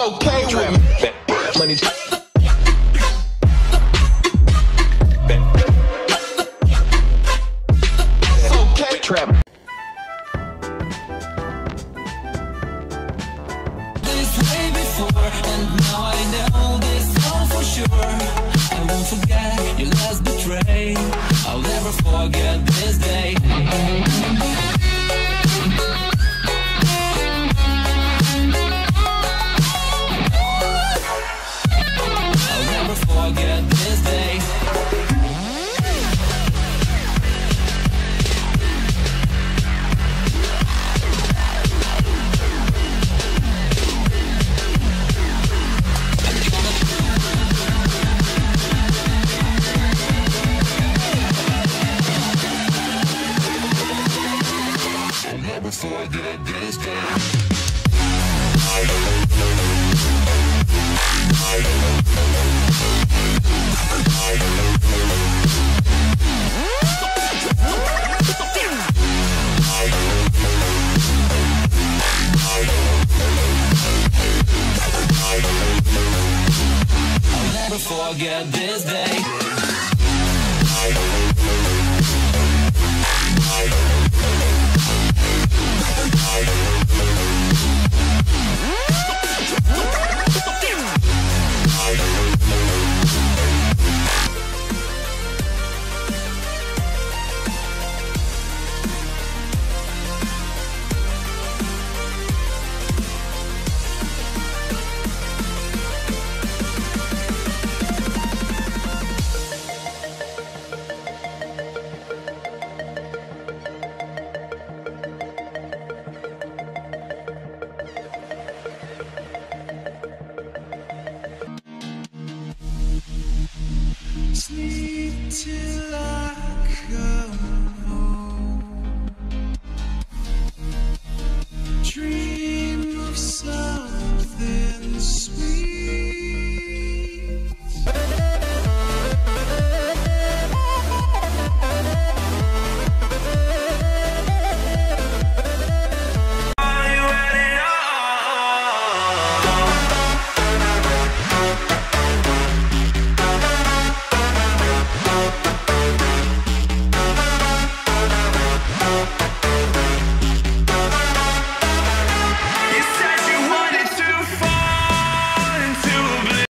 okay with me. Money. It's okay. Trap. This way before, and now I know this all for sure. I won't forget your last betray. I'll never forget this day. I'll never forget this day. Forget this day. I'll never forget this day. Sleep till I come.